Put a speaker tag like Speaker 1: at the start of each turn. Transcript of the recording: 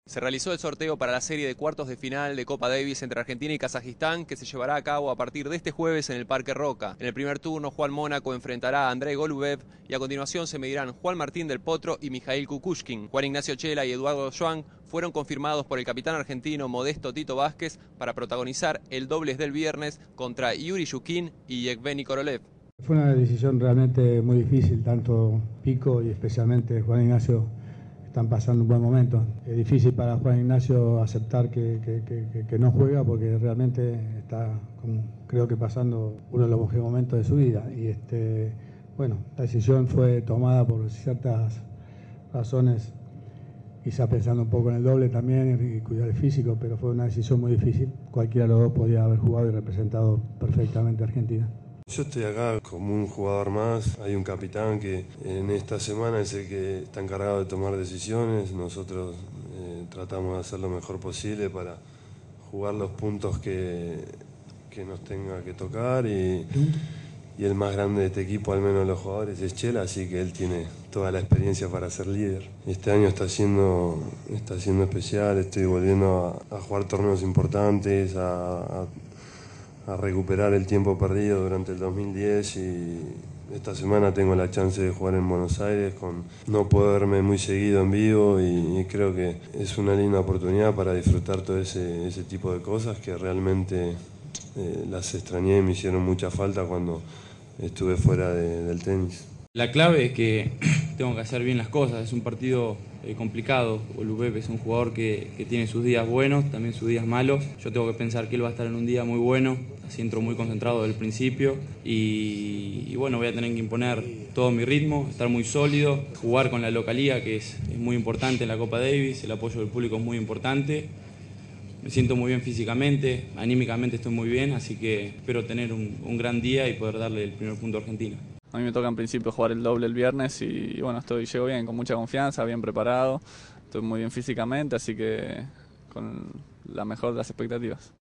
Speaker 1: Se realizó el sorteo para la serie de cuartos de final de Copa Davis entre Argentina y Kazajistán, que se llevará a cabo a partir de este jueves en el Parque Roca. En el primer turno, Juan Mónaco enfrentará a Andrei Golubev y a continuación se medirán Juan Martín del Potro y Mijail Kukushkin. Juan Ignacio Chela y Eduardo Schwang fueron confirmados por el capitán argentino Modesto Tito Vázquez para protagonizar el dobles del viernes contra Yuri Yukin y Yevgeny Korolev.
Speaker 2: Fue una decisión realmente muy difícil, tanto Pico y especialmente Juan Ignacio están pasando un buen momento. Es difícil para Juan Ignacio aceptar que no juega porque realmente está, creo que pasando uno de los mejores momentos de su vida. Y bueno, la decisión fue tomada por ciertas razones, quizá pensando un poco en el doble también y cuidar el físico, pero fue una decisión muy difícil. Cualquiera de los dos podía haber jugado y representado perfectamente a Argentina.
Speaker 3: Yo estoy acá como un jugador más, hay un capitán que en esta semana es el que está encargado de tomar decisiones, nosotros tratamos de hacer lo mejor posible para jugar los puntos que nos tenga que tocar y el más grande de este equipo, al menos de los jugadores, es Chela, así que él tiene toda la experiencia para ser líder. Este año está siendo especial, estoy volviendo a jugar torneos importantes, a recuperar el tiempo perdido durante el 2010 y esta semana tengo la chance de jugar en Buenos Aires, no puedo verme muy seguido en vivo y creo que es una linda oportunidad para disfrutar todo ese tipo de cosas que realmente las extrañé y me hicieron mucha falta cuando estuve fuera del tenis.
Speaker 4: La clave es que tengo que hacer bien las cosas, es un partido complicado. Golubev es un jugador que tiene sus días buenos, también sus días malos. Yo tengo que pensar que él va a estar en un día muy bueno, así entro muy concentrado desde el principio y bueno, voy a tener que imponer todo mi ritmo, estar muy sólido, jugar con la localía que es muy importante en la Copa Davis, el apoyo del público es muy importante. Me siento muy bien físicamente, anímicamente estoy muy bien, así que espero tener un gran día y poder darle el primer punto a Argentina.
Speaker 5: A mí me toca en principio jugar el doble el viernes y bueno, llego bien, con mucha confianza, bien preparado, estoy muy bien físicamente, así que con la mejor de las expectativas.